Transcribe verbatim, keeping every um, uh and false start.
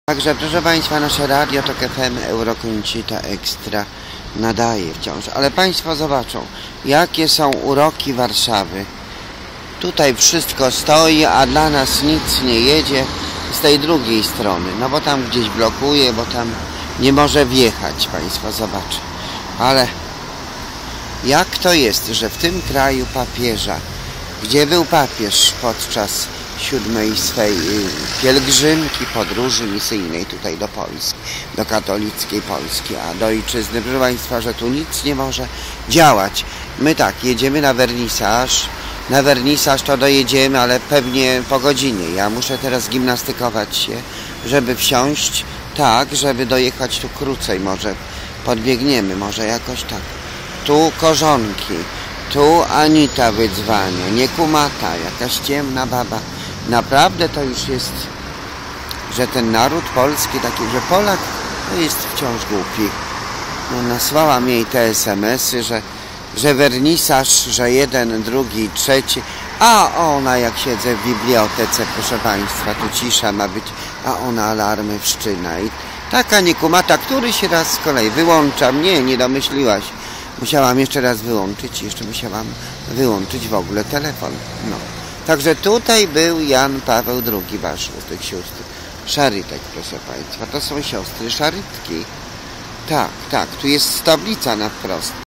Także proszę Państwa, nasze radio to F M Eurokoncita Extra nadaje wciąż, ale Państwo zobaczą, jakie są uroki Warszawy. Tutaj wszystko stoi, a dla nas nic nie jedzie z tej drugiej strony, no bo tam gdzieś blokuje, bo tam nie może wjechać, Państwo zobaczą. Ale jak to jest, że w tym kraju papieża, gdzie był papież podczas siódmej swej pielgrzymki, podróży misyjnej tutaj do Polski, do katolickiej Polski, a do ojczyzny, proszę Państwa, że tu nic nie może działać. My tak, jedziemy na wernisaż, na wernisaż to dojedziemy, ale pewnie po godzinie. Ja muszę teraz gimnastykować się, żeby wsiąść, tak, żeby dojechać tu krócej, może podbiegniemy, może jakoś tak. Tu korzonki, tu Anita wydzwania, nie kumata, jakaś ciemna baba. Naprawdę to już jest, że ten naród polski, taki, że Polak to jest wciąż głupi. No, nasłałam jej te es em esy, że, że wernisaż, że jeden, drugi, trzeci, a ona jak siedzę w bibliotece, proszę Państwa, tu cisza ma być, a ona alarmy wszczyna. I taka niekumata, któryś raz z kolei wyłączam, nie, nie domyśliłaś. Musiałam jeszcze raz wyłączyć, jeszcze musiałam wyłączyć w ogóle telefon. No. Także tutaj był Jan Paweł drugi, wasz z tych sióstr Szarytek, proszę Państwa. To są siostry Szarytki. Tak, tak, tu jest tablica na wprost.